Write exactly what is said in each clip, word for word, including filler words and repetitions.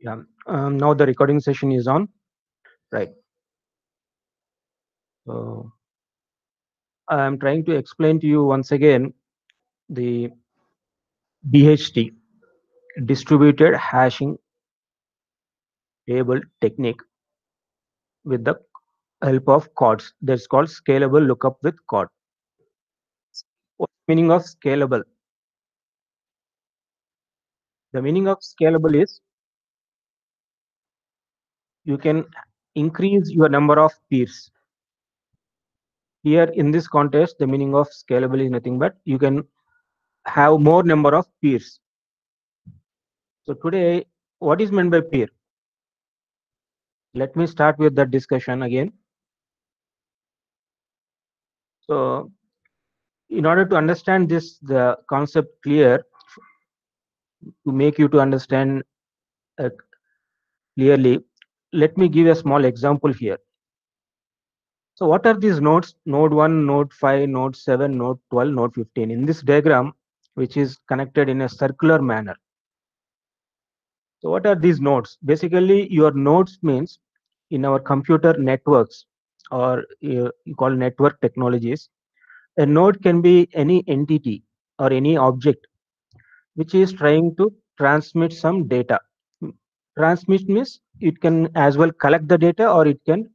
Yeah. Um, now the recording session is on. Right. So I'm trying to explain to you once again the D H T, distributed hashing table technique with the help of chords. That's called scalable lookup with chord. What meaning of scalable? The meaning of scalable is you can increase your number of peers. Here in this context, the meaning of scalable is nothing but you can have more number of peers. So today, what is meant by peer? Let me start with that discussion again. So in order to understand this, the concept clear, to make you to understand uh, clearly, let me give a small example here. So what are these nodes? Node one, node five, node seven, node twelve, node fifteen. In this diagram, which is connected in a circular manner. So what are these nodes? Basically, your nodes means in our computer networks, or uh, you call network technologies, a node can be any entity or any object which is trying to transmit some data. Transmit means it can as well collect the data or it can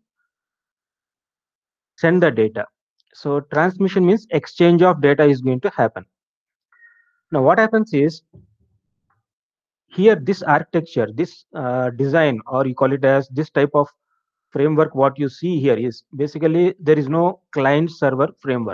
send the data. So transmission means exchange of data is going to happen. Now what happens is here this architecture, this uh, design, or you call it as this type of framework, what you see here is basically there is no client server framework.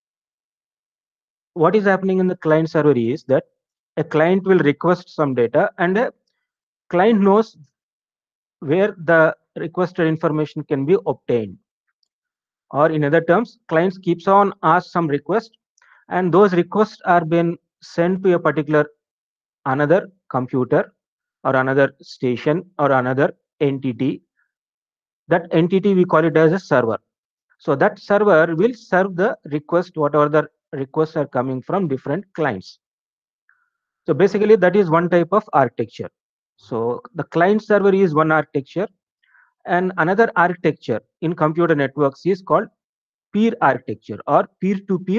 What is happening in the client server is that a client will request some data and a client knows where the requested information can be obtained, or in other terms clients keeps on ask some request and those requests are being sent to a particular another computer or another station or another entity. That entity we call it as a server. So that server will serve the request, whatever the requests are coming from different clients. So basically that is one type of architecture. So the client server is one architecture, and another architecture in computer networks is called peer architecture or peer-to-peer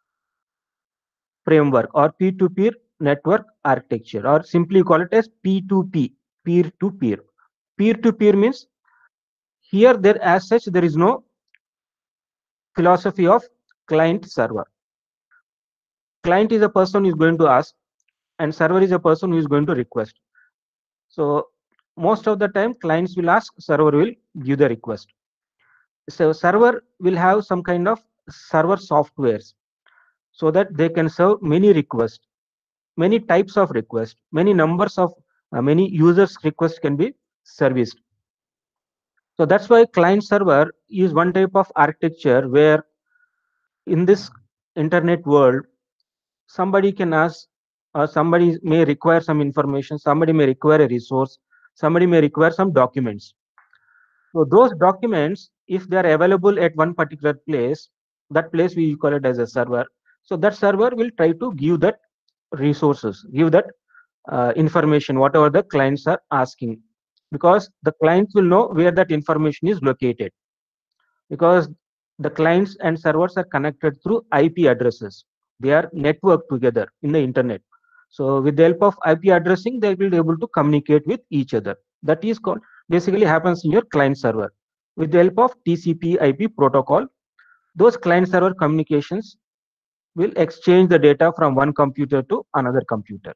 framework or peer-to-peer network architecture, or simply call it as P two P, peer-to-peer. Peer-to-peer means here there as such there is no philosophy of client server. Client is a person who is going to ask and server is a person who is going to request. So most of the time clients will ask, server will give the request. So server will have some kind of server softwares so that they can serve many requests, many types of requests, many numbers of uh, many users requests can be serviced. So that's why client server is one type of architecture where in this internet world somebody can ask, or somebody may require some information, somebody may require a resource, somebody may require some documents. So those documents, if they are available at one particular place, that place we call it as a server. So that server will try to give that resources, give that uh, information, whatever the clients are asking, because the clients will know where that information is located, because the clients and servers are connected through I P addresses. They are networked together in the internet. So with the help of I P addressing, they will be able to communicate with each other. That is called, basically happens in your client server. With the help of T C P I P protocol, those client server communications will exchange the data from one computer to another computer.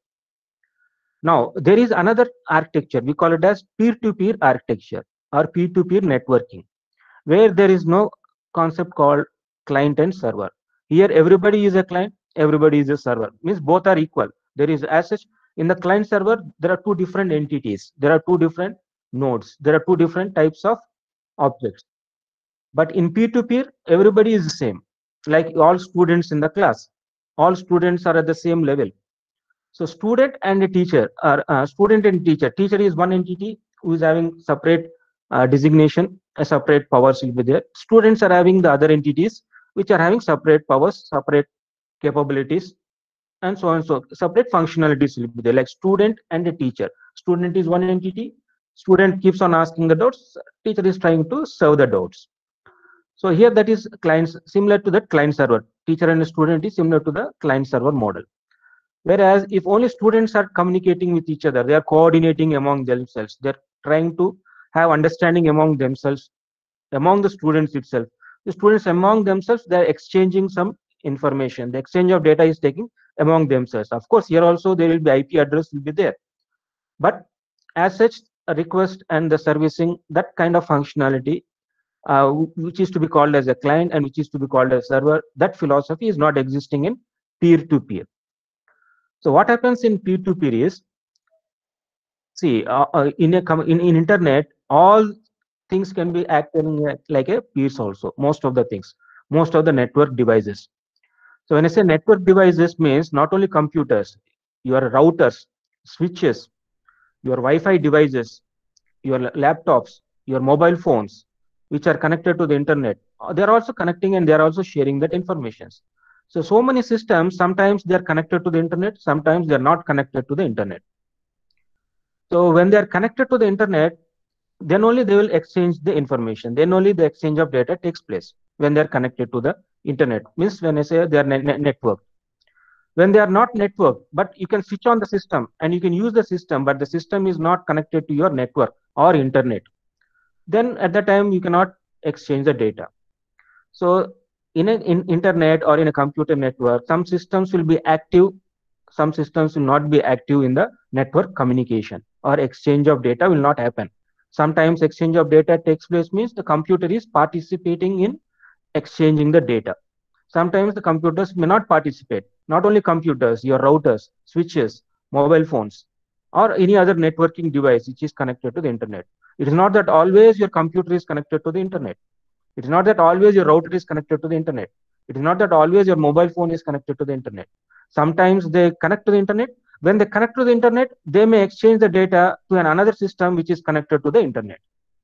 Now, there is another architecture, we call it as peer-to-peer architecture or peer-to-peer networking, where there is no concept called client and server. Here, everybody is a client, everybody is a server, means both are equal. There is, as such, in the client server, there are two different entities, there are two different nodes, there are two different types of objects. But in peer-to-peer, everybody is the same, like all students in the class. All students are at the same level. So student and a teacher are uh, student and teacher. Teacher is one entity who is having separate uh, designation, a separate powers will be there. Students are having the other entities which are having separate powers, separate capabilities, and so on. So separate functionalities will be there, like student and a teacher. Student is one entity, Student keeps on asking the doubts, teacher is trying to serve the doubts. So here that is clients similar to the client server. Teacher and student is similar to the client server model. Whereas if only students are communicating with each other, they are coordinating among themselves. They're trying to have understanding among themselves, among the students itself. The students among themselves, they're exchanging some information. The exchange of data is taking among themselves. Of course, here also there will be I P address will be there. But as such, a request and the servicing, that kind of functionality, uh, which is to be called as a client and which is to be called as server, that philosophy is not existing in peer-to-peer. So what happens in peer-to-peer is, see, uh, uh, in a com- in, in internet, all things can be acting like a peers also. Most of the things, most of the network devices. So when I say network devices means not only computers, your routers, switches, your Wi-Fi devices, your laptops, your mobile phones, which are connected to the internet. uh, They are also connecting and they are also sharing that information. So so many systems, sometimes they are connected to the internet, sometimes they are not connected to the internet. So when they are connected to the internet, then only they will exchange the information. Then only the exchange of data takes place when they are connected to the internet. Means when I say they are ne- ne- network. When they are not network, but you can switch on the system and you can use the system, but the system is not connected to your network or internet. Then at that time you cannot exchange the data. So in an in internet or in a computer network, some systems will be active, some systems will not be active in the network communication, or exchange of data will not happen. Sometimes exchange of data takes place means the computer is participating in exchanging the data. Sometimes the computers may not participate. Not only computers, your routers, switches, mobile phones, or any other networking device which is connected to the internet. It is not that always your computer is connected to the internet. It is not that always your router is connected to the internet. It is not that always your mobile phone is connected to the internet. Sometimes they connect to the internet. When they connect to the internet, they may exchange the data to an another system which is connected to the internet.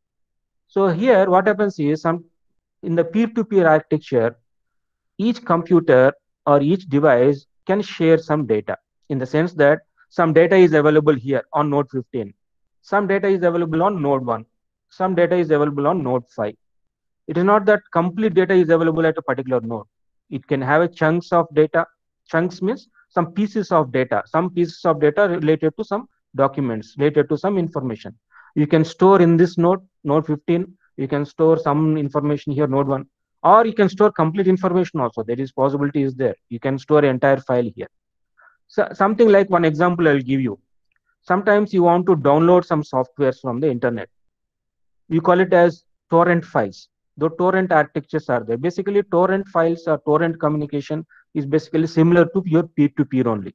So here what happens is, some in the peer-to-peer architecture, each computer or each device can share some data, in the sense that some data is available here on node fifteen, some data is available on node one, some data is available on node five. It is not that complete data is available at a particular node. It can have a chunks of data. Chunks means some pieces of data, some pieces of data related to some documents, related to some information. You can store in this node, node fifteen, you can store some information here, node one, or you can store complete information also. There is possibility is there. You can store entire file here. So something like, one example I'll give you. Sometimes you want to download some softwares from the internet. We call it as torrent files. The torrent architectures are there. Basically, torrent files or torrent communication is basically similar to your peer-to-peer only.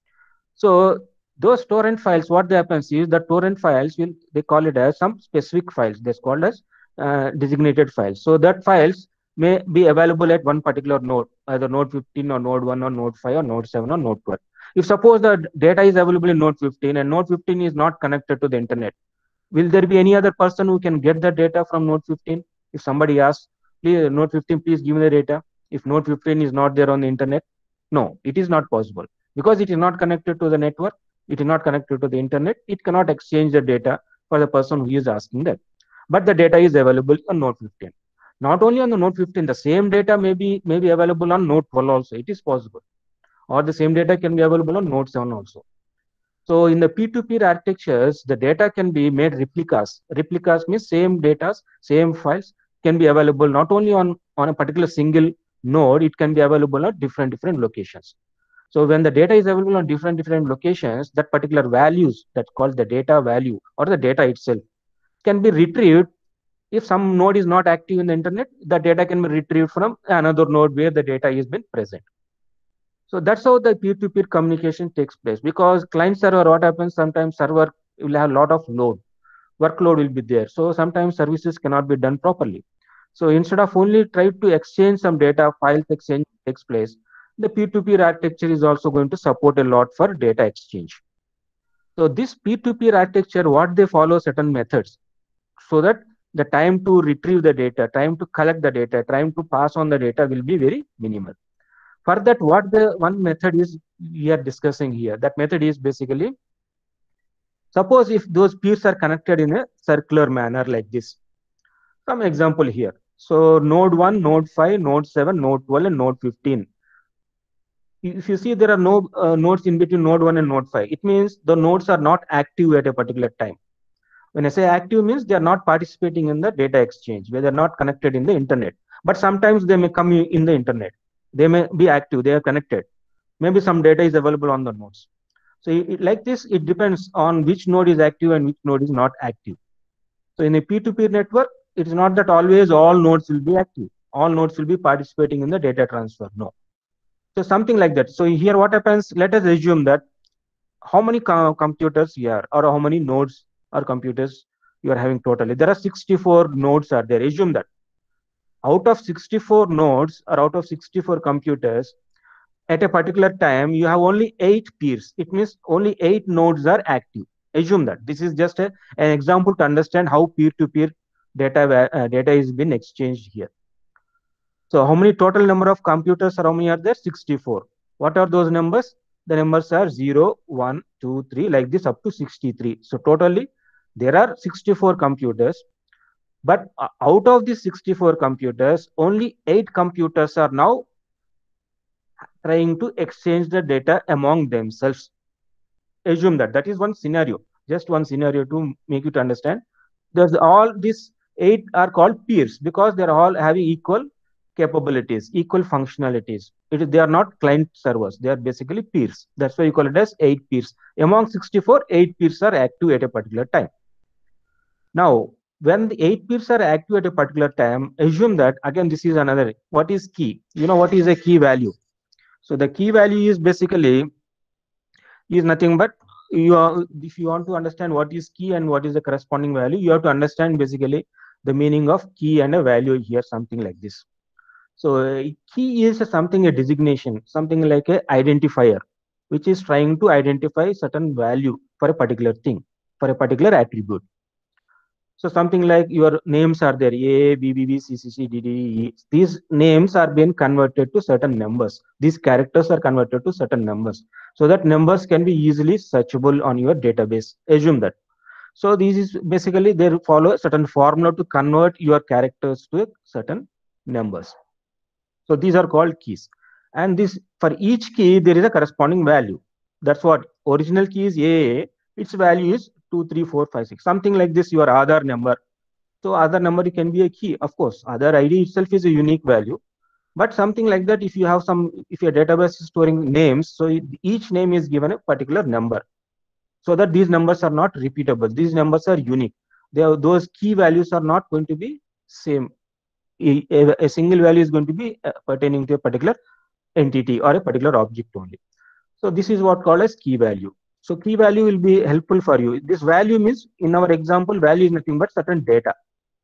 So those torrent files, what happens is the torrent files will, they call it as some specific files. That's called as uh, designated files. So that files may be available at one particular node, either node fifteen or node one or node five or node seven or node twelve. If suppose the data is available in node fifteen and node fifteen is not connected to the internet, will there be any other person who can get the data from node fifteen? If somebody asks, please node fifteen, please give me the data. If node fifteen is not there on the internet, no, it is not possible, because it is not connected to the network. It is not connected to the internet. It cannot exchange the data for the person who is asking that. But the data is available on node fifteen. Not only on the node fifteen, the same data may be, may be available on node twelve also. It is possible. Or the same data can be available on node seven also. So in the peer-to-peer architectures, the data can be made replicas. Replicas means same data, same files can be available not only on, on a particular single node, it can be available at different, different locations. So when the data is available on different, different locations, that particular values, that's called the data value or the data itself, can be retrieved. If some node is not active in the internet, the data can be retrieved from another node where the data is been present. So that's how the peer-to-peer communication takes place. Because client server, what happens, sometimes server will have a lot of load, workload will be there. So sometimes services cannot be done properly. So instead of only try to exchange some data, files exchange takes place, the peer-to-peer architecture is also going to support a lot for data exchange. So this peer-to-peer architecture, what they follow certain methods, so that the time to retrieve the data, time to collect the data, time to pass on the data will be very minimal. For that, what the one method is we are discussing here, that method is basically Suppose if those peers are connected in a circular manner like this. Some example here. So node one, node five, node seven, node twelve, and node fifteen. If you see there are no uh, nodes in between node one and node five, it means the nodes are not active at a particular time. When I say active means they are not participating in the data exchange, where they are not connected in the internet. But sometimes they may come in the internet. They may be active, they are connected. Maybe some data is available on the nodes. So it, like this, it depends on which node is active and which node is not active. So in a peer-to-peer network, it is not that always all nodes will be active. All nodes will be participating in the data transfer. No. So something like that. So here what happens, let us assume that how many co computers here or how many nodes or computers you are having totally. There are sixty-four nodes are there. Assume that out of sixty-four nodes or out of sixty-four computers, at a particular time, you have only eight peers. It means only eight nodes are active. Assume that. This is just a, an example to understand how peer-to-peer data, uh, data is being exchanged here. So how many total number of computers or how many are there? sixty-four. What are those numbers? The numbers are zero, one, two, three, like this up to sixty-three. So totally there are sixty-four computers. But uh, out of these sixty-four computers, only eight computers are now trying to exchange the data among themselves. Assume that. That is one scenario. Just one scenario to make you to understand. There's all these eight are called peers because they're all having equal capabilities, equal functionalities. It, they are not client servers. They are basically peers. That's why you call it as eight peers. Among sixty-four, eight peers are active at a particular time. Now, when the eight peers are active at a particular time, assume that, again, this is another, what is key? You know what is a key value? So the key value is basically is nothing but you are, if you want to understand what is key and what is the corresponding value, you have to understand basically the meaning of key and a value here, something like this. So uh, key is something a designation, something like a identifier, which is trying to identify certain value for a particular thing, for a particular attribute. So something like your names are there, A, B, B, B, C, C, C, D, D, E. These names are being converted to certain numbers. These characters are converted to certain numbers. So that numbers can be easily searchable on your database. Assume that. So this is basically they follow a certain formula to convert your characters to certain numbers. So these are called keys. And this for each key, there is a corresponding value. That's what original key is A, its value is two, three, four, five, six. Something like this, your Aadhaar number. So Aadhaar number can be a key, of course. Aadhaar I D itself is a unique value. But something like that, if you have some, if your database is storing names, so each name is given a particular number. So that these numbers are not repeatable. These numbers are unique. They are, those key values are not going to be same. A, a, a single value is going to be uh, pertaining to a particular entity or a particular object only. So this is what called as key value. So key value will be helpful for you. This value means, in our example, value is nothing but certain data.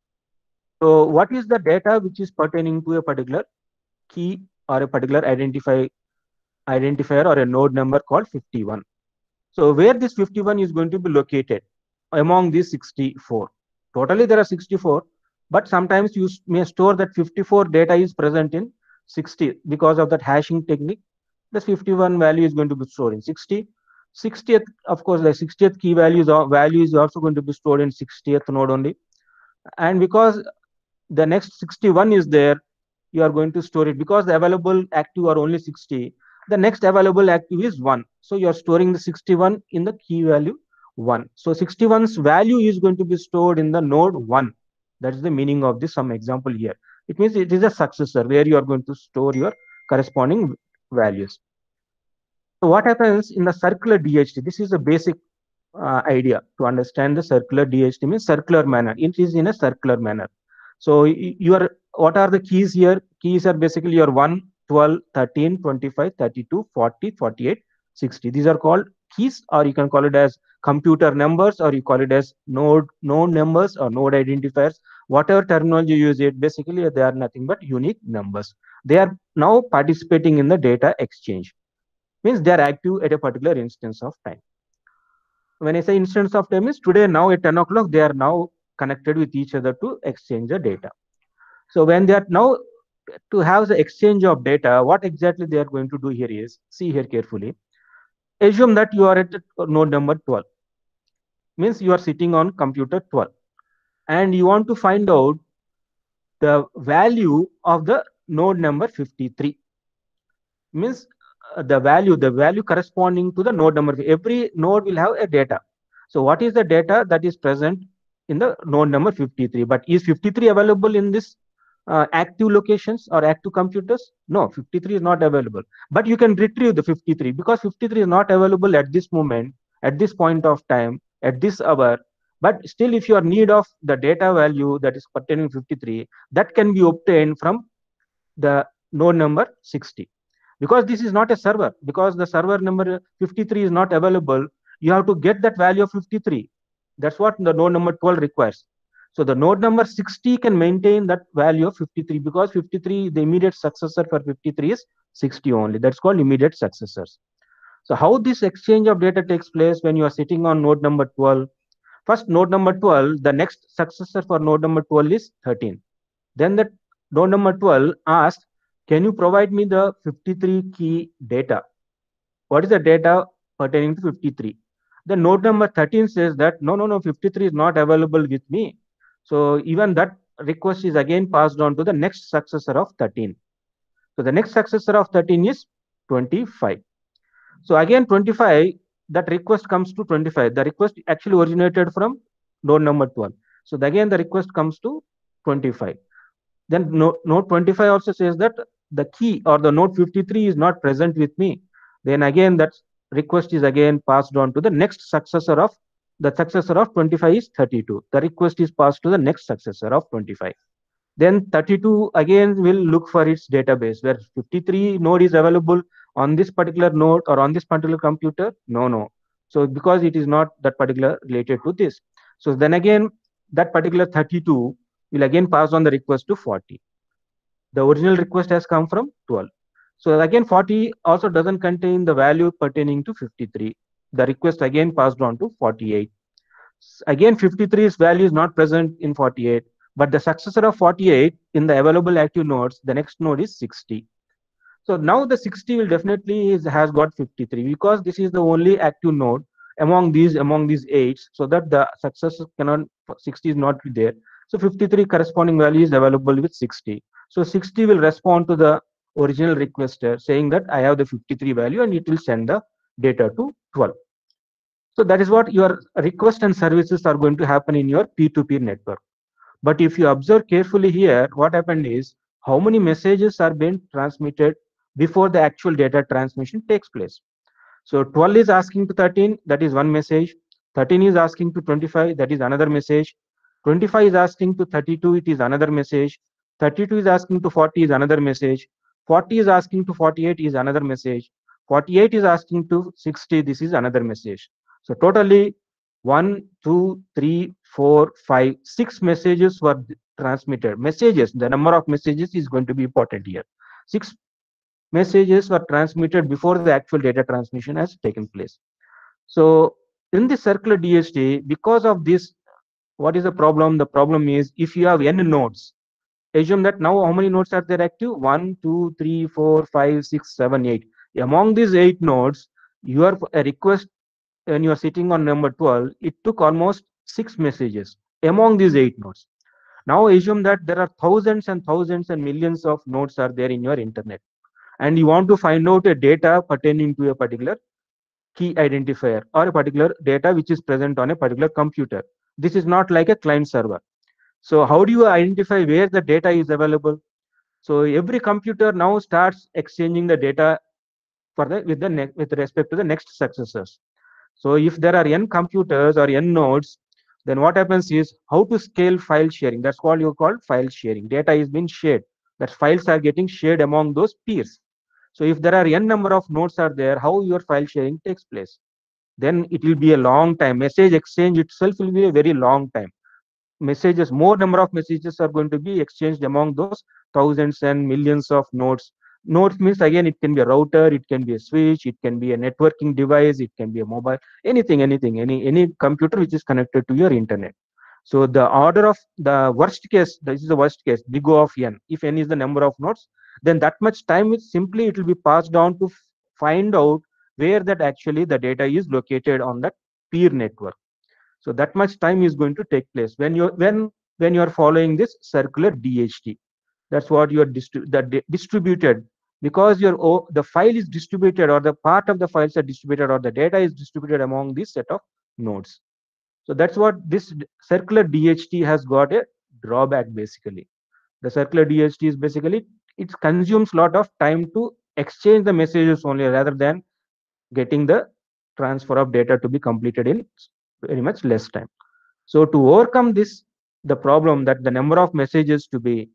So what is the data which is pertaining to a particular key or a particular identify identifier or a node number called fifty-one. So where this fifty-one is going to be located among these sixty-four. Totally there are sixty-four, but sometimes you may store that fifty-four data is present in sixty because of that hashing technique. The fifty-one value is going to be stored in sixty. sixtieth, of course, the sixtieth key value is, value is also going to be stored in sixtieth node only. And because the next sixty-one is there, you are going to store it because the available active are only sixty. The next available active is one. So you are storing the sixty-one in the key value one. So sixty-one's value is going to be stored in the node one. That is the meaning of this some example here. It means it is a successor where you are going to store your corresponding values. So what happens in the circular D H T? This is a basic uh, idea to understand the circular D H T means circular manner. It is in a circular manner. So your what are the keys here? Keys are basically your one, twelve, thirteen, twenty-five, thirty-two, forty, forty-eight, sixty. These are called keys, or you can call it as computer numbers, or you call it as node node numbers or node identifiers. Whatever terminology you use it, basically they are nothing but unique numbers. They are now participating in the data exchange. Means they are active at a particular instance of time. When I say instance of time is today now at ten o'clock, they are now connected with each other to exchange the data. So when they are now to have the exchange of data, what exactly they are going to do here is, see here carefully. Assume that you are at node number twelve. means you are sitting on computer twelve and you want to find out the value of the node number fifty-three, means uh, the value the value corresponding to the node number. Every node will have a data. So what is the data that is present in the node number fifty-three? But is fifty-three available in this uh, active locations or active computers? No, fifty-three is not available, but you can retrieve the fifty-three because fifty-three is not available at this moment, at this point of time, at this hour. But still, if you are need of the data value that is pertaining to fifty-three, that can be obtained from the node number sixty, because this is not a server, because the server number fifty-three is not available. You have to get that value of fifty-three. That's what the node number twelve requires. So the node number sixty can maintain that value of fifty-three, because fifty-three, the immediate successor for fifty-three is sixty only. That's called immediate successors. So how this exchange of data takes place when you are sitting on node number twelve? First, node number twelve, the next successor for node number twelve is thirteen. Then the node number twelve asks, can you provide me the fifty-three key data? What is the data pertaining to fifty-three? The node number thirteen says that no, no, no, fifty-three is not available with me. So even that request is again passed on to the next successor of thirteen. So the next successor of thirteen is twenty-five. So again, twenty-five, that request comes to twenty-five. The request actually originated from node number twelve. So again, the request comes to twenty-five. Then node twenty-five also says that the key or the node fifty-three is not present with me. Then again, that request is again passed on to the next successor of the successor of twenty-five is thirty-two. The request is passed to the next successor of twenty-five. Then thirty-two again will look for its database where fifty-three node is available on this particular node or on this particular computer. No, no. So because it is not that particular related to this. So then again, that particular thirty-two will again pass on the request to forty. The original request has come from twelve. So again, forty also doesn't contain the value pertaining to fifty-three. The request again passed on to forty-eight. Again, fifty-three's value is not present in forty-eight, but the successor of forty-eight in the available active nodes, the next node is sixty. So now the sixty will definitely is, has got fifty-three, because this is the only active node among these among these eight, so that the successor cannot sixty is not there. So fifty-three corresponding value is available with sixty. So sixty will respond to the original requester saying that I have the fifty-three value, and it will send the data to twelve. So that is what your request and services are going to happen in your peer-to-peer network. But if you observe carefully here, what happened is how many messages are being transmitted before the actual data transmission takes place. So twelve is asking to thirteen, that is one message. thirteen is asking to twenty-five, that is another message. twenty-five is asking to thirty-two, it is another message. thirty-two is asking to forty is another message. forty is asking to forty-eight is another message. forty-eight is asking to sixty, this is another message. So totally one, two, three, four, five, six messages were transmitted. Messages, the number of messages is going to be important here. Six messages were transmitted before the actual data transmission has taken place. So in the circular D H T, because of this, what is the problem? The problem is if you have n nodes, assume that now how many nodes are there active? one, two, three, four, five, six, seven, eight. Among these eight nodes, your request when you are sitting on number twelve, it took almost six messages among these eight nodes. Now assume that there are thousands and thousands and millions of nodes are there in your internet, and you want to find out a data pertaining to a particular key identifier or a particular data which is present on a particular computer. This is not like a client server. So how do you identify where the data is available? So every computer now starts exchanging the data for the with the with respect to the next successors. So if there are n computers or n nodes, then what happens is how to scale file sharing. That's what you call file sharing. Data is being shared. That files are getting shared among those peers. So if there are n number of nodes are there, how your file sharing takes place? Then it will be a long time. Message exchange itself will be a very long time. Messages, more number of messages are going to be exchanged among those thousands and millions of nodes. Nodes means again it can be a router, it can be a switch, it can be a networking device, it can be a mobile, anything, anything, any any computer which is connected to your internet. So the order of the worst case, this is the worst case, big O of n. If n is the number of nodes, then that much time is simply it will be passed down to find out where that actually the data is located on that peer network. So that much time is going to take place when you when when you are following this circular D H T. That's what you are distri- that di- distributed, because your o- the file is distributed, or the part of the files are distributed, or the data is distributed among this set of nodes. So that's what this d- circular D H T has got a drawback basically. The circular D H T is basically, it consumes lot of time to exchange the messages only, rather than getting the transfer of data to be completed in very much less time. So to overcome this, the problem that the number of messages to be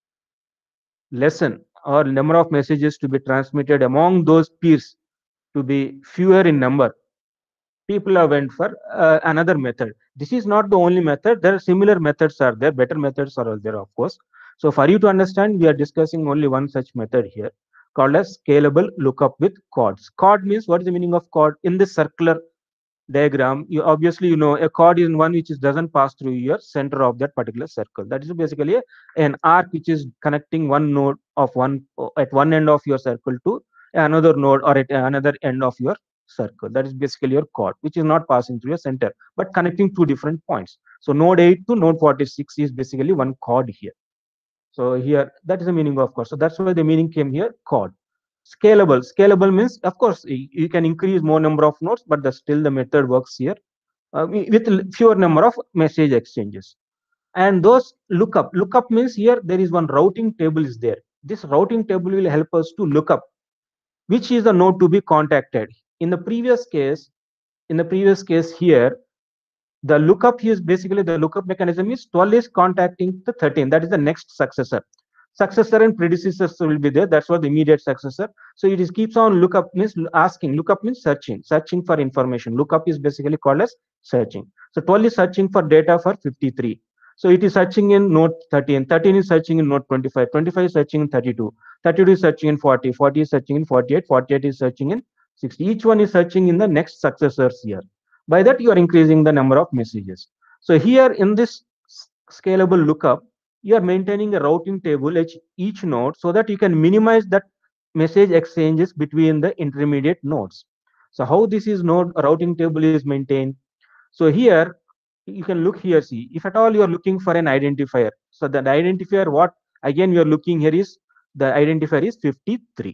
lessen, or number of messages to be transmitted among those peers to be fewer in number, people have went for uh, another method. This is not the only method. There are similar methods are there, better methods are there, of course. So for you to understand, we are discussing only one such method here, called as scalable lookup with chords. Chord means, what is the meaning of chord? In this circular diagram, you obviously, you know, a chord is one which is doesn't pass through your center of that particular circle. That is basically a, an arc which is connecting one node of one at one end of your circle to another node, or at another end of your circle. That is basically your chord, which is not passing through your center but connecting two different points. So node eight to node forty-six is basically one chord here. So here, that is the meaning of chord. So that's why the meaning came here, chord. Scalable. Scalable means, of course, y- you can increase more number of nodes, but the, still the method works here uh, wi- with l- fewer number of message exchanges. And those lookup. Lookup means, here there is one routing table is there. This routing table will help us to look up which is the node to be contacted. In the previous case, in the previous case here, the lookup is basically, the lookup mechanism is twelve is contacting the thirteen. That is the next successor. Successor and predecessors will be there. That's what the immediate successor. So it is keeps on lookup means asking. Lookup means searching, searching for information. Lookup is basically called as searching. So twelve is searching for data for fifty-three. So it is searching in node thirteen. thirteen is searching in node twenty-five. twenty-five is searching in thirty-two. thirty-two is searching in forty. forty is searching in forty-eight. forty-eight is searching in sixty. Each one is searching in the next successors here. By that, you are increasing the number of messages. So here in this scalable lookup, you are maintaining a routing table at each node, so that you can minimize that message exchanges between the intermediate nodes. So how this is node routing table is maintained? So here you can look here, see, if at all you are looking for an identifier, so that identifier, what again you are looking here is, the identifier is fifty-three.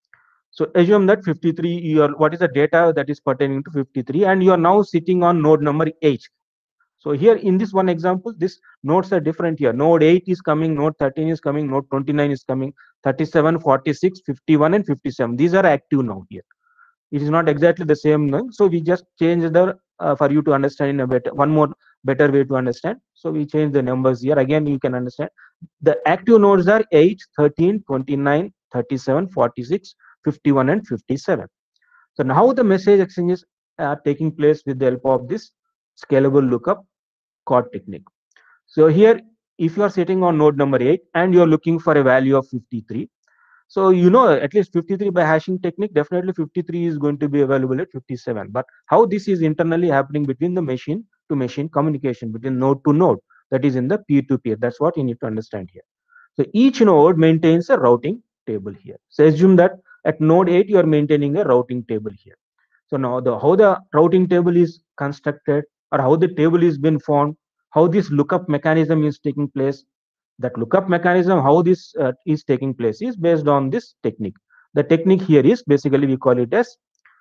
So assume that fifty-three, your what is the data that is pertaining to fifty-three, and you are now sitting on node number eight. So here in this one example, these nodes are different here. Node eight is coming, node thirteen is coming, node twenty-nine is coming, thirty-seven, forty-six, fifty-one, and fifty-seven. These are active now here. It is not exactly the same thing. So we just change the, uh, for you to understand in a better, one more better way to understand. So we change the numbers here. Again, you can understand. The active nodes are eight, thirteen, twenty-nine, thirty-seven, forty-six, fifty-one, and fifty-seven. So now the message exchanges are taking place with the help of this scalable lookup chord technique. So here, if you are sitting on node number eight and you are looking for a value of fifty-three, so you know at least fifty-three by hashing technique, definitely fifty-three is going to be available at fifty-seven. But how this is internally happening between the machine to machine communication, between node to node, that is in the peer to peer. That's what you need to understand here. So each node maintains a routing table here. So assume that at node eight, you are maintaining a routing table here. So now the how the routing table is constructed, or how the table is been formed, how this lookup mechanism is taking place. That lookup mechanism, how this uh, is taking place, is based on this technique. The technique here is basically, we call it as,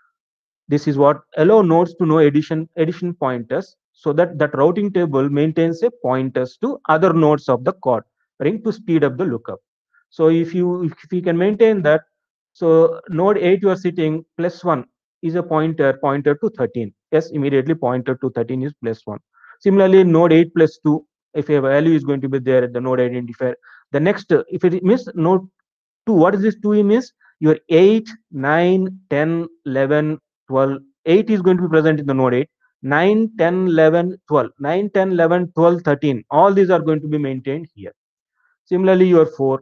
this is what allow nodes to know addition addition pointers, so that that routing table maintains a pointers to other nodes of the chord ring to speed up the lookup. So if you if you can maintain that, so node eight you are sitting plus one is a pointer pointer to thirteen. Yes, immediately pointer to thirteen is plus one. Similarly, node eight plus two, if a value is going to be there at the node identifier, the next, uh, if it means node two, what is this two means? Your eight, nine, ten, eleven, twelve. eight is going to be present in the node eight. nine, ten, eleven, twelve. nine, ten, eleven, twelve, thirteen. All these are going to be maintained here. Similarly, your four.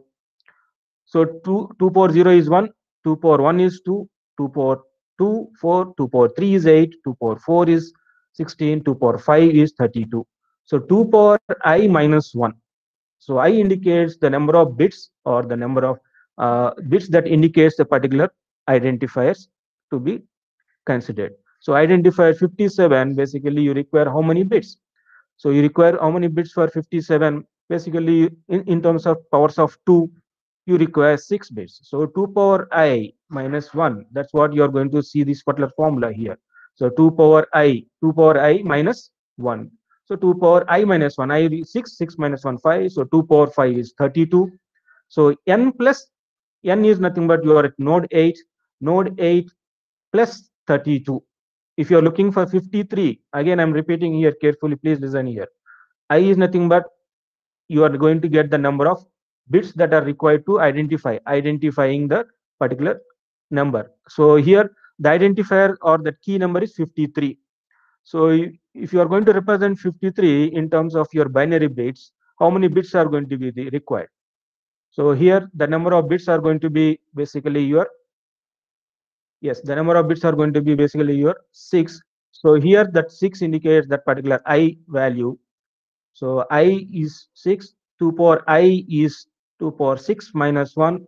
So two, two power zero is one, two power one is two, two power two, four, two power three is eight, two power four is sixteen, two power five is thirty-two. So two power I minus one. So I indicates the number of bits, or the number of uh, bits that indicates the particular identifiers to be considered. So identifier fifty-seven, basically you require how many bits? So you require how many bits for fifty-seven? Basically, in, in terms of powers of two, you require six bits. So two power I minus one, that's what you are going to see this particular formula here. So two power I, two power I minus one. So two power I minus one, I is six, six minus one, five. So two power five is thirty-two. So n plus, n is nothing but you are at node eight, node eight plus thirty-two. If you are looking for fifty-three, again I'm repeating here carefully, please listen here. I is nothing but you are going to get the number of bits that are required to identify, identifying the particular number. So here the identifier or the key number is fifty-three. So if you are going to represent fifty-three in terms of your binary bits, how many bits are going to be required? So here the number of bits are going to be basically your, yes, the number of bits are going to be basically your six. So here that six indicates that particular I value. So I is six, two power I is two power six minus one.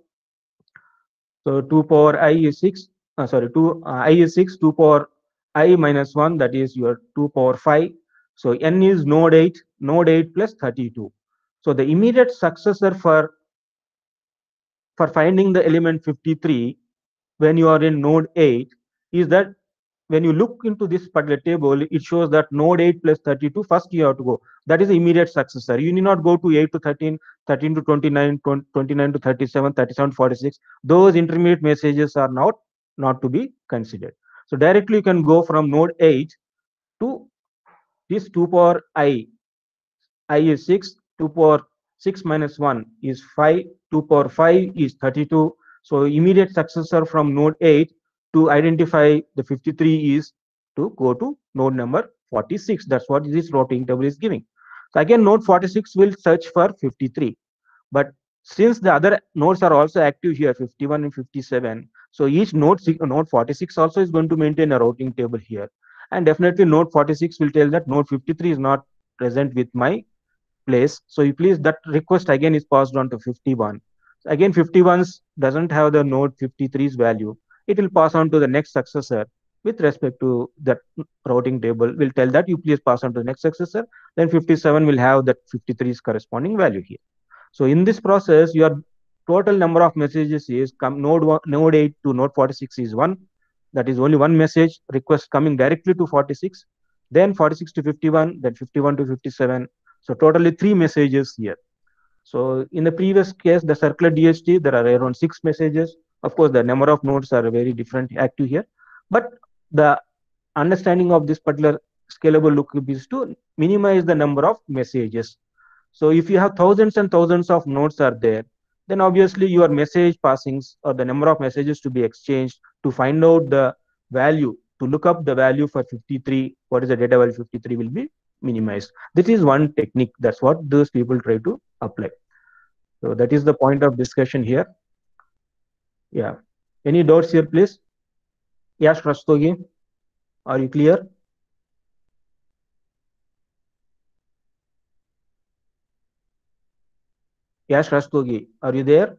So two power I is six, uh, sorry, two uh, I is six, two power I minus one, that is your two power five. So n is node eight, node eight plus thirty-two. So the immediate successor for for finding the element fifty-three when you are in node eight is that when you look into this particular table, it shows that node eight plus thirty-two, first you have to go. That is the immediate successor. You need not go to eight to thirteen, thirteen to twenty-nine, twenty-nine to thirty-seven, thirty-seven to forty-six. Those intermediate messages are not, not to be considered. So directly you can go from node eight to this two power I. I is six, two power six minus one is five, two power five is thirty-two. So immediate successor from node eight to identify the fifty-three is to go to node number forty-six. That's what this routing table is giving. So again, node forty-six will search for fifty-three. But since the other nodes are also active here, fifty-one and fifty-seven, so each node, node forty-six also is going to maintain a routing table here. And definitely node forty-six will tell that node fifty-three is not present with my place. So you please, that request again is passed on to fifty-one. Again, fifty-one doesn't have the node fifty-three's value. It will pass on to the next successor with respect to that routing table. Will tell that you please pass on to the next successor. Then fifty-seven will have that fifty-three's corresponding value here. So in this process, your total number of messages is come node one, node eight to node forty-six is one. That is only one message request coming directly to forty-six. Then forty-six to fifty-one, then fifty-one to fifty-seven. So totally three messages here. So in the previous case, the circular D H T, there are around six messages. Of course, the number of nodes are very different active here. But the understanding of this particular scalable lookup is to minimize the number of messages. So if you have thousands and thousands of nodes are there, then obviously your message passings or the number of messages to be exchanged to find out the value, to look up the value for fifty-three, what is the data value fifty-three will be minimized. This is one technique. That's what those people try to apply. So that is the point of discussion here. Yeah. Any doubts here, please? Yash Rastogi, are you clear? Yash Rastogi, are you there?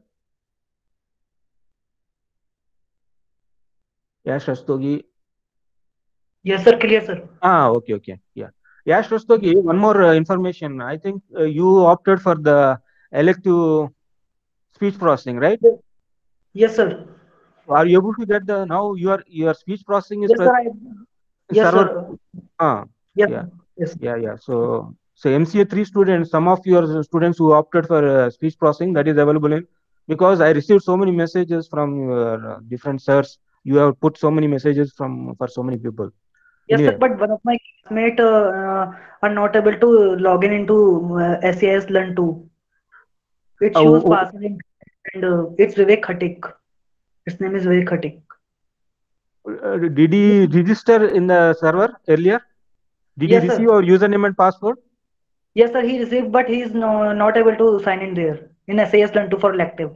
Yash Rastogi. Yes, sir. Clear, sir. Ah, okay, okay. Yeah. Yash Rastogi, one more uh, information. I think uh, you opted for the elective speech processing, right? Yes, sir. Are you able to get the, now your your speech processing is Yes, sir. present I, in yes, server? sir. Ah, Yes, yeah. yes. Yeah, yeah. So, so M C A three students, some of your students who opted for uh, speech processing, that is available in, because I received so many messages from your uh, different sirs. You have put so many messages from for so many people. Yes, sir. Anyway, But one of my classmates uh, uh, are not able to log in into uh, S A S Learn two. It uh, shows w- password incorrect and uh, it's Vivek Khatik. His name is Vivek Khatik. uh, did he register in the server earlier? Did he Yes, receive sir. our username and password? Yes, sir. He received, but he is no, not able to sign in there in S A S Learn two for elective.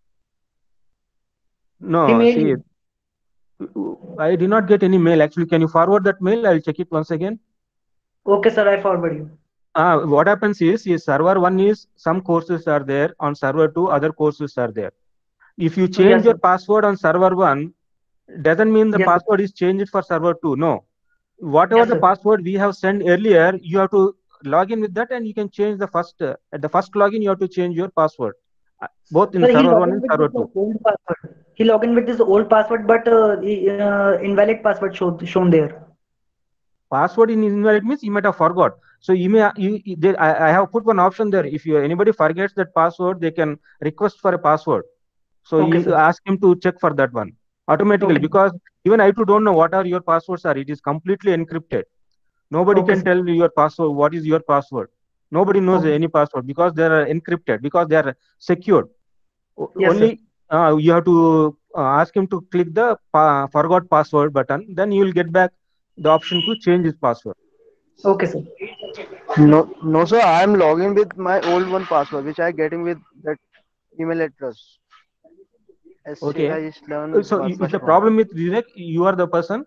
He No, mailed see, you. I did not get any mail. Actually, can you forward that mail? I'll check it once again. Okay, sir. I forward you. Uh, what happens is, is server one is some courses are there, on server two other courses are there. If you Oh, change yes, your sir. password on server one, doesn't mean the Yes, sir. password is changed for server two. No. whatever Yes, the sir. password we have sent earlier, you have to log in with that, and you can change the first uh, at the first login. You have to change your password, uh, both in Sir, he server logged one in and with server this uh, two. old password. He logged in with this old password, but uh, he, uh, invalid password showed shown there. Password in invalid means you might have forgot. So you may you, you- there, I, I have put one option there. If you anybody forgets that password, they can request for a password. So Okay, you sir. ask him to check for that one automatically, Okay. because even I too don't know what are your passwords are. It is completely encrypted. Nobody Okay, can sir. tell you your password. What is your password? Nobody knows Okay. any password because they are encrypted, because they are secured. O- Yes, sir. Only uh, you have to uh, ask him to click the pa- forgot password button. Then you will get back the option to change his password. Okay, sir. No, no, sir. I am logging with my old one password, which I getting with that email address. Okay. S C I Uh, learn So i- is the first one. problem with Vivek? You are the person.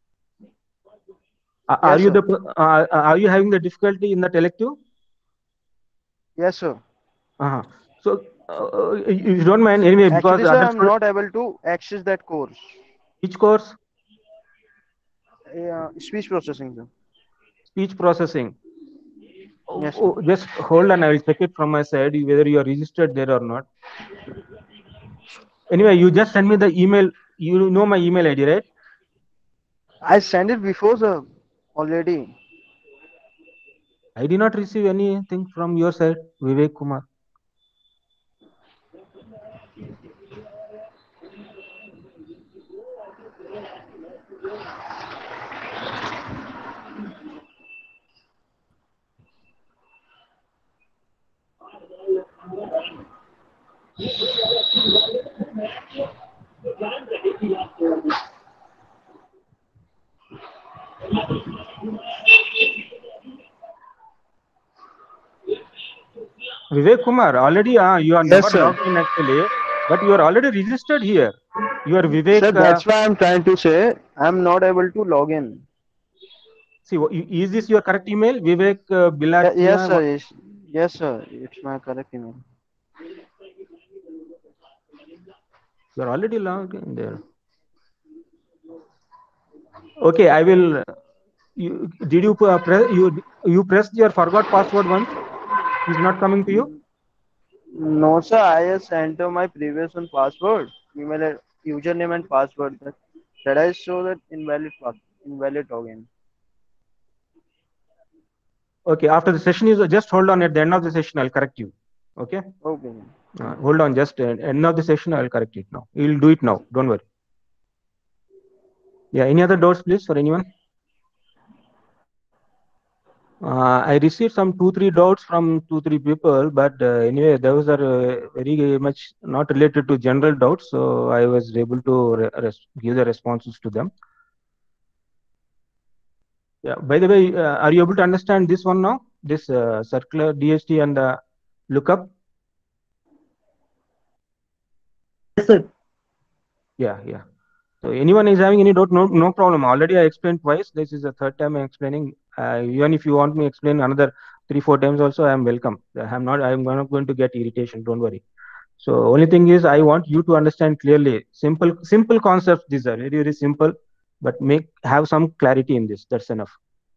Uh, Are Yes, you sir. the per- uh, are you having the difficulty in that elective? Yes, sir. Uh-huh. So uh, you you don't mind anyway, because Actually, the sir, other I'm student, not able to access that course. which course? Yeah, speech processing, sir. Speech processing. Oh, Yes, sir. oh, just hold on, I will check it from my side whether you are registered there or not. Anyway, you just send me the email. You know my email I D, right? I sent it before, sir, already. I did not receive anything from your side, Vivek Kumar. Vivek Kumar, already uh, you are Yes, never sir. logged in actually, but you are already registered here. You are Sir, Vivek. Uh, that's why I'm trying to say I'm not able to log in. see, wh- is this your correct email? Vivek uh, Ye- Yes, Bilakia. sir. What? Yes, yes, sir. It's my correct email. You are already logged in there. Okay, I will. uh, You, did you uh, press you you pressed your forgot password once? Is not coming to you? No, sir. I just enter my previous one password, email, ad- username, and password. That, that I show that invalid pass, invalid login. Okay, after the session is just hold on. At the end of the session, I'll correct you. Okay, Okay. uh, hold on. Just uh, end of the session, I'll correct it now. You'll do it now. Don't worry. Yeah. Any other doubts, please, for anyone? Uh, I received some two three doubts from two three people, but uh, anyway, those are uh, very much not related to general doubts. So I was able to re- res- give the responses to them. Yeah. By the way, uh, are you able to understand this one now? This uh, circular D H T and uh, lookup? Yes, sir. Yeah, yeah. So anyone is having any doubt, no, no problem. Already I explained twice. This is the third time I'm explaining. Uh, even if you want me to explain another three, four times also, I am welcome. I'm not, I'm not going to get irritation. Don't worry. So only thing is, I want you to understand clearly. Simple, simple concepts. These are very, very simple, but make have some clarity in this. That's enough.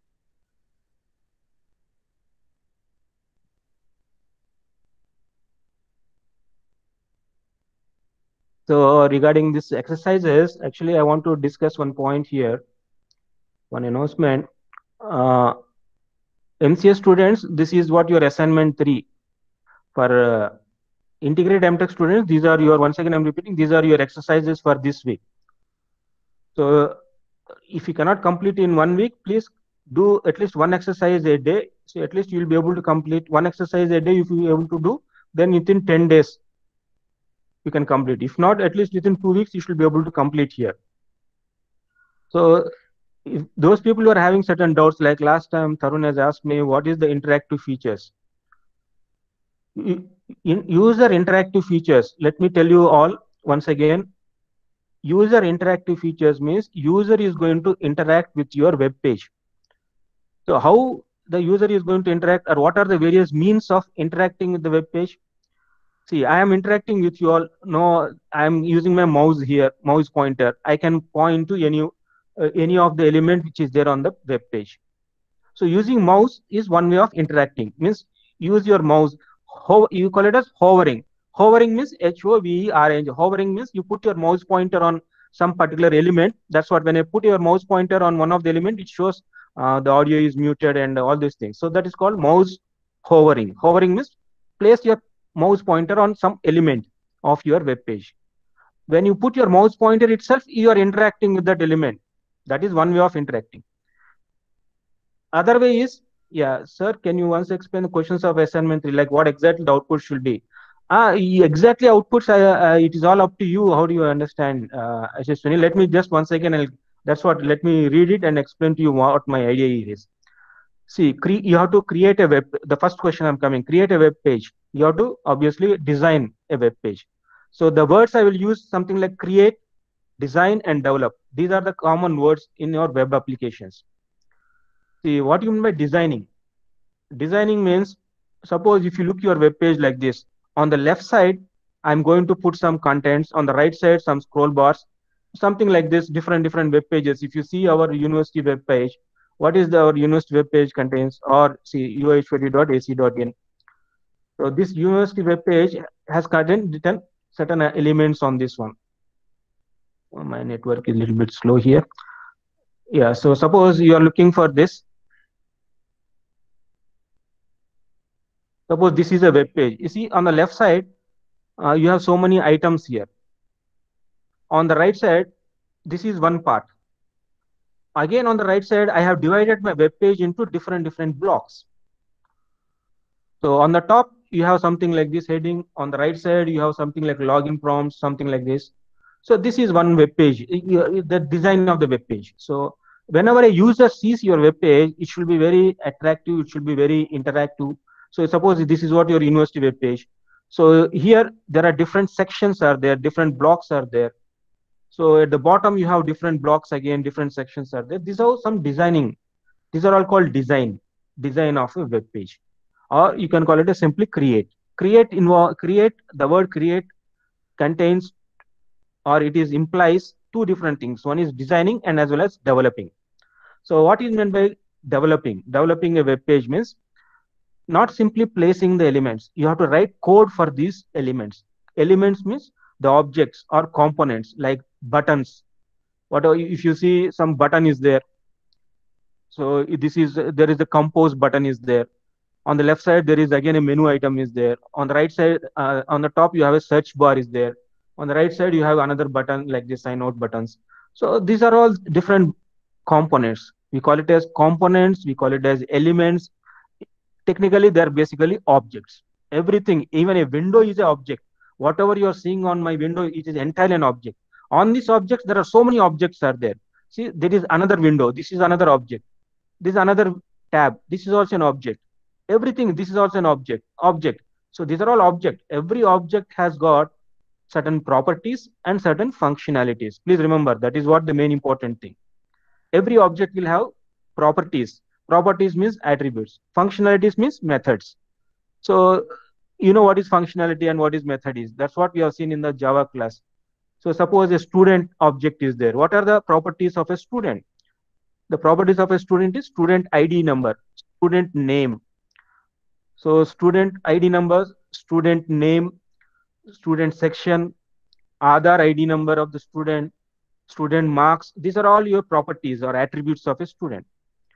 So regarding this exercises, actually, I want to discuss one point here. One announcement. Uh, M C S students, this is what your assignment three for uh, integrated M Tech students. These are your, once again I'm repeating, these are your exercises for this week. So if you cannot complete in one week, please do at least one exercise a day. So at least you'll be able to complete one exercise a day. If you are able to do, then within ten days you can complete. If not, at least within two weeks you should be able to complete here. So if those people who are having certain doubts, like last time Tarun has asked me, what is the interactive features? In user interactive features, let me tell you all once again. User interactive features means user is going to interact with your web page. So how the user is going to interact, or what are the various means of interacting with the web page? See, I am interacting with you all. No, I am using my mouse here, mouse pointer. I can point to any. uh, any of the element which is there on the web page. So using mouse is one way of interacting. Means use your mouse. Ho you call it as hovering. Hovering means H O V E R I N G. Hovering means you put your mouse pointer on some particular element. That's what when you put your mouse pointer on one of the element, it shows uh, the audio is muted and all these things. So that is called mouse hovering. Hovering means place your mouse pointer on some element of your web page. When you put your mouse pointer itself, you are interacting with that element. That is one way of interacting. Other way is, yeah, sir, can you once explain the questions of assignment three, like what exactly the output should be? Ah, e- exactly outputs, uh, uh, it is all up to you. How do you understand? Uh, Ashwini, let me just one second, I'll, that's what, let me read it and explain to you what my idea is. See, cre you have to create a web, the first question I'm coming, create a web page. You have to obviously design a web page. So the words I will use something like create, design, and develop. These are the common words in your web applications. See, what you mean by designing? Designing means, suppose if you look your web page like this, on the left side, I'm going to put some contents, on the right side, some scroll bars, something like this, different, different web pages. If you see our university web page, what is the, our university web page contains, or see u h forty dot a c dot in. So this university web page has content written certain uh, elements on this one. Oh, my network is a little bit slow here. Yeah, so suppose you are looking for this. Suppose this is a web page. You see on the left side, uh, you have so many items here. On the right side, this is one part. Again, on the right side, I have divided my web page into different, different blocks. So on the top, you have something like this heading. On the right side, you have something like login prompts, something like this. So this is one web page, the design of the web page. So whenever a user sees your web page, it should be very attractive. It should be very interactive. So suppose this is what your university web page. So here there are different sections are there, different blocks are there. So at the bottom you have different blocks again, different sections are there. These are some designing. These are all called design, design of a web page, or you can call it a simply create. Create involve create. The word create contains or it is implies two different things. One is designing and as well as developing. So what is meant by developing? Developing a web page means not simply placing the elements. You have to write code for these elements. Elements means the objects or components like buttons. What if you see some button is there? So this is there is a compose button is there. On the left side there is again a menu item is there. On the right side, uh, on the top you have a search bar is there. On the right side you have another button like the sign out buttons. So these are all different components. We call it as components, we call it as elements. Technically they are basically objects. Everything, even a window is an object. Whatever you are seeing on my window, it is entirely an object. On these objects there are so many objects are there. See, there is another window, this is another object, this is another tab, this is also an object. Everything, this is also an object object So these are all object. Every object has got certain properties and certain functionalities. Please remember, that is what the main important thing. Every object will have properties. Properties means attributes. Functionalities means methods. So you know what is functionality and what is method is. That's what we have seen in the Java class. So suppose a student object is there. What are the properties of a student? The properties of a student is student I D number, student name. So student I D numbers, student name, student section, Aadhaar I D number of the student, student marks. These are all your properties or attributes of a student.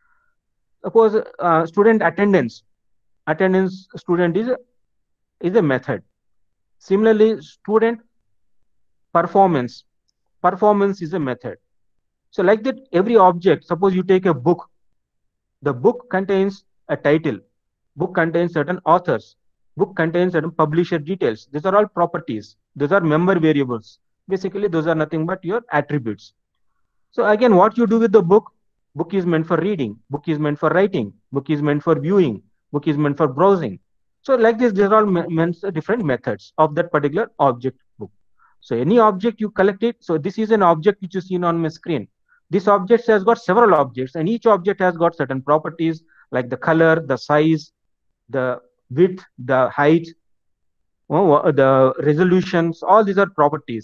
Suppose uh, student attendance. Attendance student is a, is a method. Similarly, student performance. Performance is a method. So like that, every object, suppose you take a book. The book contains a title. Book contains certain authors. Book contains certain publisher details. These are all properties. These are member variables. Basically, those are nothing but your attributes. So again, what you do with the book? Book is meant for reading. Book is meant for writing. Book is meant for viewing. Book is meant for browsing. So like this, these are all meant different methods of that particular object book. So any object you collect it. So this is an object which you see on my screen. This object has got several objects, and each object has got certain properties like the color, the size, the width, the height, oh, the resolutions. All these are properties.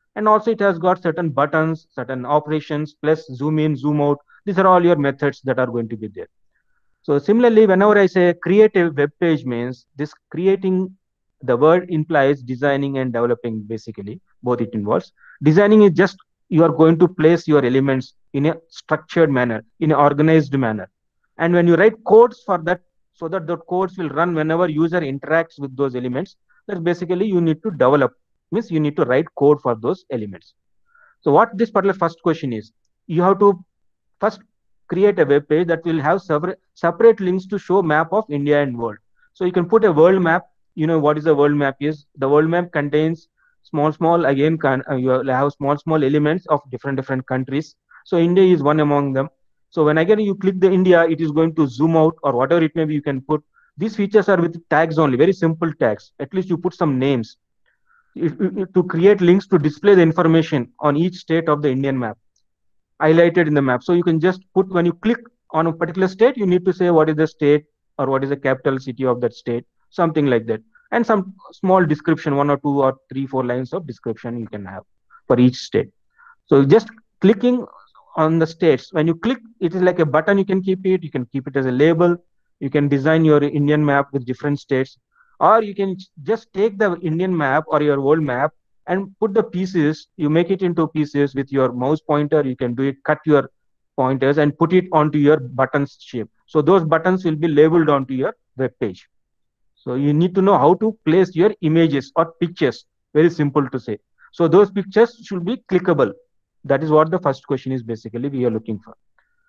And also it has got certain buttons, certain operations, plus zoom in, zoom out. These are all your methods that are going to be there. So similarly, whenever I say create a web page, means this creating, the word implies designing and developing, basically both it involves. Designing is just you are going to place your elements in a structured manner, in an organized manner. And when you write codes for that, so that the codes will run whenever user interacts with those elements, that's basically you need to develop, means you need to write code for those elements. So what this particular first question is, you have to first create a web page that will have separate separate links to show map of India and world. So you can put a world map. You know what is a world map is? The world map contains small small, again, can uh, you have small small elements of different different countries. So India is one among them. So when again you click the India, it is going to zoom out or whatever it may be. You can put these features are with tags only, very simple tags. At least you put some names it, it- to create links to display the information on each state of the Indian map highlighted in the map. So you can just put, when you click on a particular state, you need to say what is the state or what is the capital city of that state, something like that. And some small description, one or two or three, four lines of description you can have for each state. So just clicking on the states, when you click, it is like a button, you can keep it, you can keep it as a label, you can design your Indian map with different states, or you can just take the Indian map or your world map and put the pieces, you make it into pieces with your mouse pointer, you can do it, cut your pointers and put it onto your buttons shape. So those buttons will be labeled onto your web page. So you need to know how to place your images or pictures. Very simple to say. So those pictures should be clickable. That is what the first question is, basically we are looking for.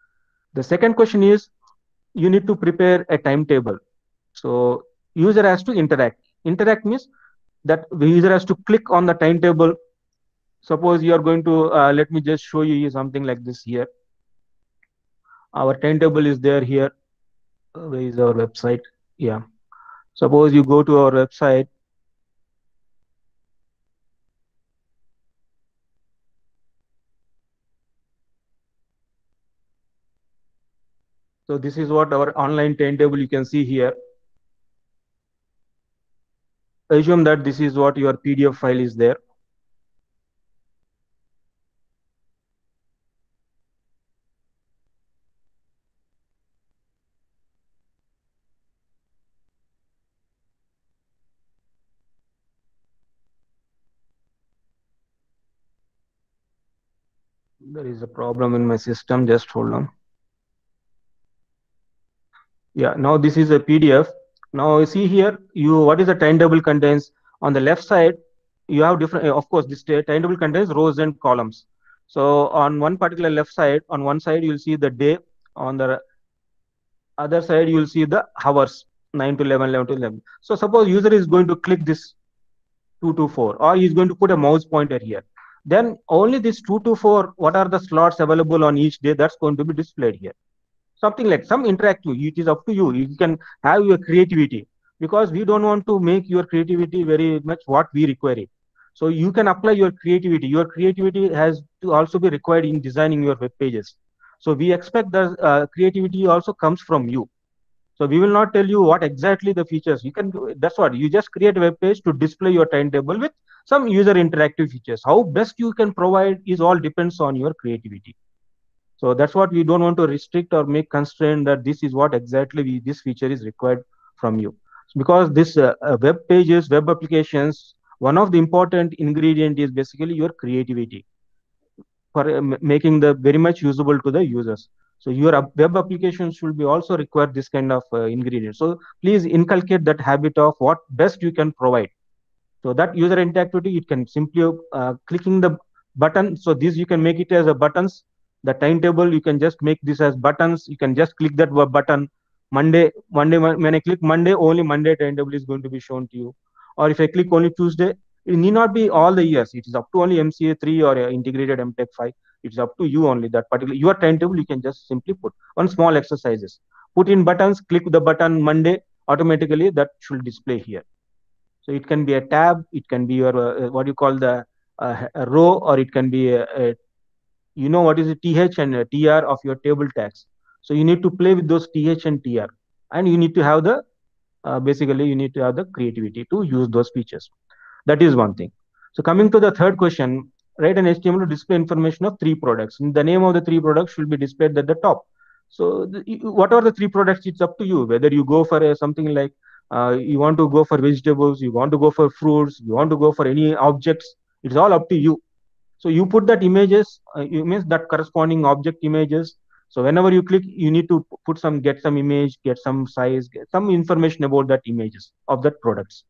The second question is, you need to prepare a timetable. So user has to interact. Interact means that the user has to click on the timetable. Suppose you are going to, uh, let me just show you something like this here. Our timetable is there here. Uh, Where is our website? Yeah. Suppose you go to our website. So this is what our online timetable you can see here. Assume that this is what your P D F file is there. There is a problem in my system. Just hold on. Yeah, now this is a P D F. Now you see here, you what is the timetable contains on the left side. You have different, of course, this timetable contains rows and columns. So on one particular left side, on one side you'll see the day, on the other side you'll see the hours, nine to eleven, eleven to eleven. So suppose user is going to click this two to four, or he's going to put a mouse pointer here. Then only this two to four, what are the slots available on each day, that's going to be displayed here. Something like some interactive, it is up to you. You can have your creativity, because we don't want to make your creativity very much what we require it. So you can apply your creativity. Your creativity has to also be required in designing your web pages. So we expect that uh, creativity also comes from you. So we will not tell you what exactly the features you can do. That's what you just create a web page to display your timetable with some user interactive features. How best you can provide is all depends on your creativity. So that's what we don't want to restrict or make constraint that this is what exactly we, this feature is required from you. Because this uh, uh, web pages, web applications, one of the important ingredient is basically your creativity for uh, making the very much usable to the users. So your web application should be also require this kind of uh, ingredient. So please inculcate that habit of what best you can provide. So that user interactivity, it can simply uh, clicking the button. So this you can make it as a buttons. The timetable, you can just make this as buttons. You can just click that button. Monday, Monday, when I click Monday, only Monday timetable is going to be shown to you. Or if I click only Tuesday, it need not be all the years. It is up to only M C A three or integrated M Tech five. It's up to you only. That particular your timetable, you can just simply put on small exercises. Put in buttons, click the button Monday, automatically that should display here. So it can be a tab, it can be your uh, what you call the uh, a row, or it can be a, a, you know what is the th and a tr of your table tags. So you need to play with those th and tr, and you need to have the uh, basically you need to have the creativity to use those features. That is one thing. So coming to the third question, write an H T M L to display information of three products. The name of the three products should be displayed at the top. So the, what are the three products? It's up to you whether you go for a, something like uh, you want to go for vegetables, you want to go for fruits, you want to go for any objects. It's all up to you. So you put that images, uh, you means that corresponding object images. So whenever you click, you need to put some, get some image, get some size, get some information about that images of that products.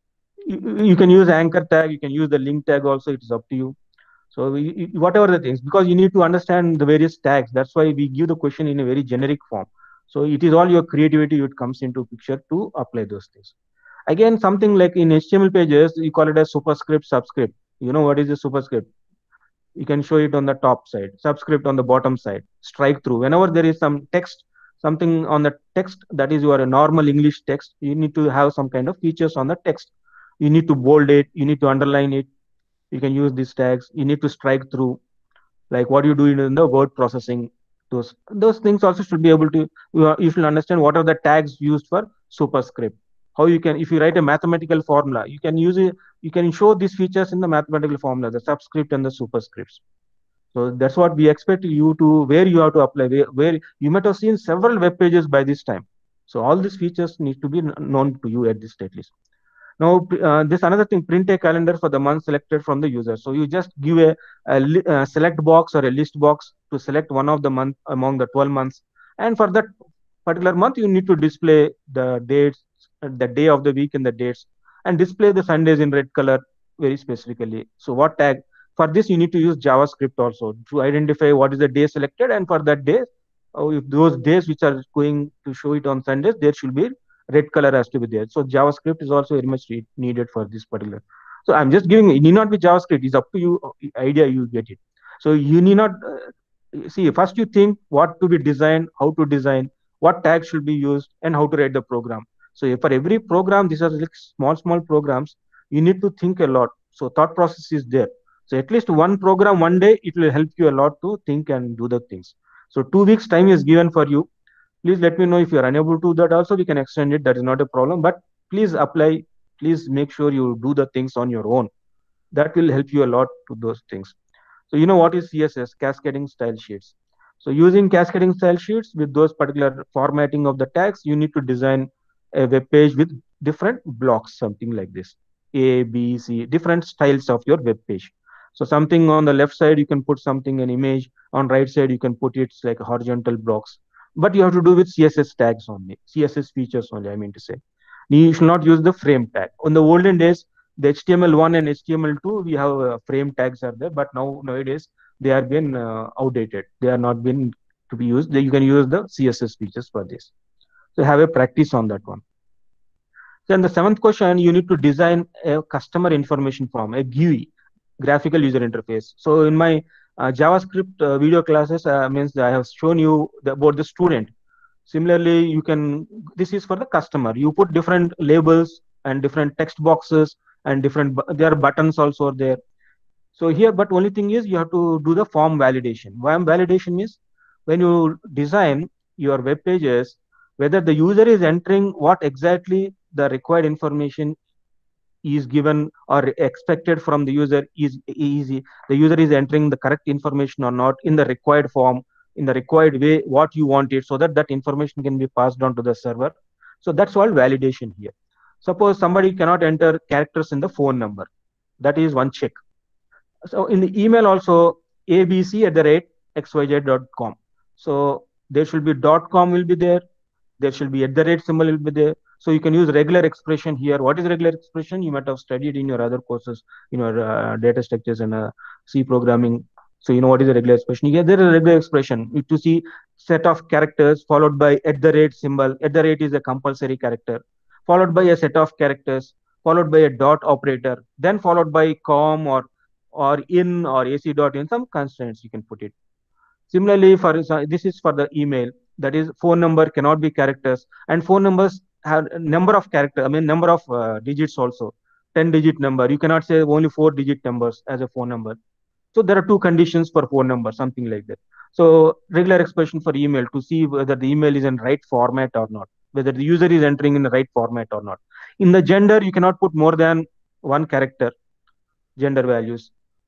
You, you can use anchor tag, you can use the link tag also. It is up to you. So we, whatever the things, because you need to understand the various tags. That's why we give the question in a very generic form. So it is all your creativity it comes into picture to apply those things. Again, something like in H T M L pages, you call it as superscript, subscript. You know what is a superscript? You can show it on the top side, subscript on the bottom side, strike through. Whenever there is some text, something on the text that is your normal English text, you need to have some kind of features on the text. You need to bold it, you need to underline it. You can use these tags. You need to strike through, like what you do in the word processing. Those those things also should be able to. You, are, you should understand what are the tags used for superscript. How you can, if you write a mathematical formula, you can use it. You can show these features in the mathematical formula, the subscript and the superscripts. So that's what we expect you to, where you have to apply, where, where you might have seen several web pages by this time. So all these features need to be known to you at this stage. Now, uh, this another thing, print a calendar for the month selected from the user. So you just give a, a li- uh, select box or a list box to select one of the month among the twelve months. And for that particular month, you need to display the dates, uh, the day of the week and the dates, and display the Sundays in red color very specifically. So what tag? For this, you need to use JavaScript also to identify what is the day selected. And for that day, uh, if those days which are going to show it on Sundays, there should be red color has to be there. So JavaScript is also very much needed for this particular. So I'm just giving, it need not be JavaScript. It's up to you, uh, idea you get it. So you need not, uh, see, first you think what to be designed, how to design, what tags should be used, and how to write the program. So for every program, these are like small, small programs, you need to think a lot. So thought process is there. So at least one program, one day, it will help you a lot to think and do the things. So two weeks time is given for you. Please let me know if you are unable to do that also, we can extend it. That is not a problem, but please apply. Please make sure you do the things on your own. That will help you a lot to those things. So you know what is C S S, cascading style sheets. So using cascading style sheets with those particular formatting of the tags, you need to design a web page with different blocks, something like this, A, B, C, different styles of your web page. So something on the left side, you can put something, an image. On right side, you can put it like horizontal blocks. But you have to do with C S S tags only, C S S features only, I mean to say. You should not use the frame tag. On the olden days, the H T M L one and H T M L two, we have uh, frame tags are there, but now nowadays they are been uh, outdated. They are not been to be used. You can use the C S S features for this. So have a practice on that one. Then the seventh question, you need to design a customer information form, a G U I, graphical user interface. So in my uh, JavaScript uh, video classes, uh, means I have shown you the, about the student. Similarly, you can, this is for the customer. You put different labels and different text boxes and different, there are buttons also there. So here, but only thing is you have to do the form validation. Form validation is when you design your web pages, whether the user is entering what exactly the required information is given or expected from the user is easy. The user is entering the correct information or not in the required form, in the required way, what you want it, so that that information can be passed on to the server. So that's all validation here. Suppose somebody cannot enter characters in the phone number. That is one check. So in the email also, abc at the rate xyz dot com. So there should be dot com will be there. There should be at the rate symbol will be there. So you can use regular expression here. What is regular expression? You might have studied in your other courses, in your uh, data structures and uh, C programming. So you know what is a regular expression. Here there is a regular expression. You to see set of characters followed by at the rate symbol. At the rate is a compulsory character, followed by a set of characters, followed by a dot operator, then followed by com or or in or ac dot in, some constraints you can put it. Similarly, for this is for the email, that is phone number cannot be characters, and phone numbers have a number of character, I mean number of uh, digits also, ten digit number. You cannot say only four digit numbers as a phone number. So there are two conditions for phone number, something like that. So regular expression for email to see whether the email is in right format or not, whether the user is entering in the right format or not. In the gender, you cannot put more than one character, gender values.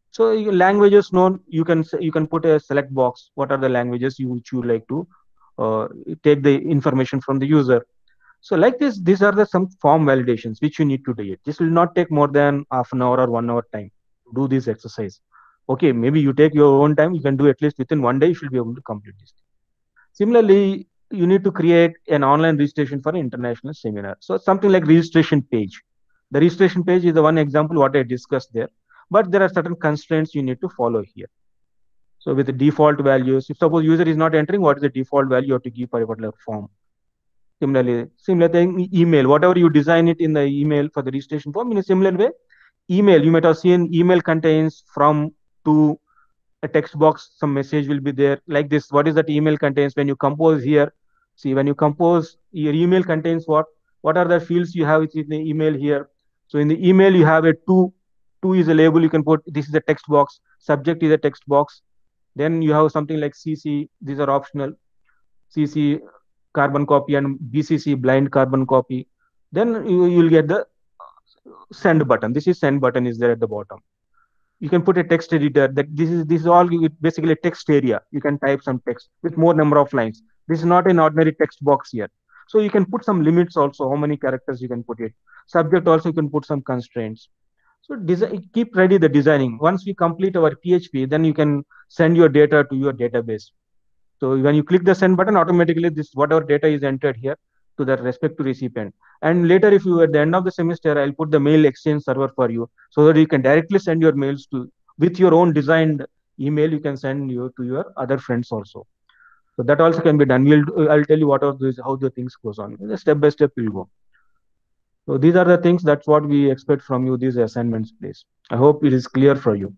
So you- languages known, you can s- you can put a select box. What are the languages you which you like to uh, take the information from the user? So like this, these are the some form validations which you need to do it. This will not take more than half an hour or one hour time to do this exercise. Okay, maybe you take your own time. You can do at least within one day. You should be able to complete this. Similarly, you need to create an online registration for an international seminar. So something like registration page. The registration page is the one example what I discussed there. But there are certain constraints you need to follow here. So with the default values, if suppose user is not entering, what is the default value you have to give for a particular form? Similarly, similar thing, e- email, whatever you design it in the email for the registration form, in a similar way, email, you might have seen email contains from to a text box, some message will be there like this. What is that email contains? When you compose here, see, when you compose, your email contains what? What are the fields you have in the email here? So in the email, you have a two. Two is a label. You can put this is a text box. Subject is a text box. Then you have something like C C. These are optional. C C carbon copy and B C C blind carbon copy. Then you you'll get the send button. This is send button is there at the bottom. You can put a text editor that this is this is all basically a text area. You can type some text with more number of lines. This is not an ordinary text box here. So you can put some limits also, how many characters you can put it. Subject also you can put some constraints. So design, keep ready the designing. Once we complete our P H P, then you can send your data to your database. So when you click the send button, automatically this whatever data is entered here to the respective recipient. And later, if you at the end of the semester, I'll put the mail exchange server for you so that you can directly send your mails to with your own designed email. You can send you to your other friends also. So that also can be done. We'll I'll tell you what are these how the things goes on. Step by step we'll go. So these are the things that's what we expect from you. These assignments, please. I hope it is clear for you.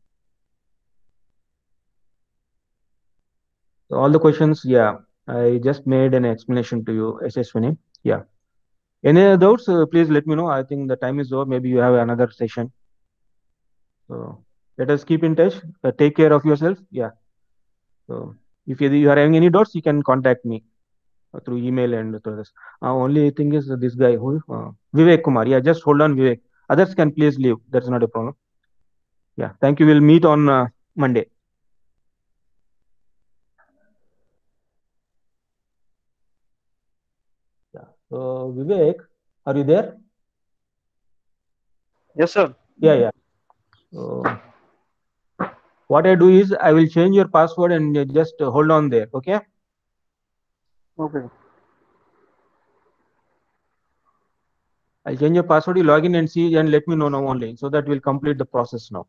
So all the questions, yeah. I just made an explanation to you, S S Vinay. Yeah. Any other doubts? Uh, please let me know. I think the time is over. Maybe you have another session. So let us keep in touch. Uh, take care of yourself. Yeah. So if you, you are having any doubts, you can contact me uh, through email and through this. Uh, only thing is uh, this guy who uh, Vivek Kumar. Yeah, just hold on, Vivek. Others can please leave. That's not a problem. Yeah. Thank you. We'll meet on uh, Monday. Yeah. So Vivek, are you there? Yes, sir. Yeah, yeah. So what I do is I will change your password and uh, just uh, hold on there. Okay. Okay. I'll change your password. You log in and see and let me know now only. So that we'll complete the process now.